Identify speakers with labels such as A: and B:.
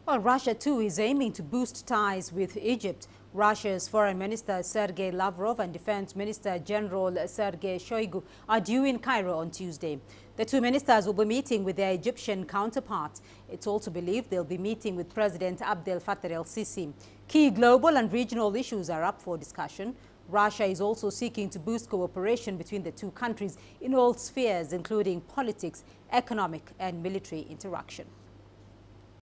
A: Well, Russia too is aiming to boost ties with Egypt. Russia's Foreign Minister Sergey Lavrov and Defense Minister General Sergei Shoigu are due in Cairo on Tuesday. The two ministers will be meeting with their Egyptian counterparts. It's also believed they'll be meeting with President Abdel Fattah EL-Sisi. Key global and regional issues are up for discussion. Russia is also seeking to boost cooperation between the two countries in all spheres, including politics, economic and military interaction.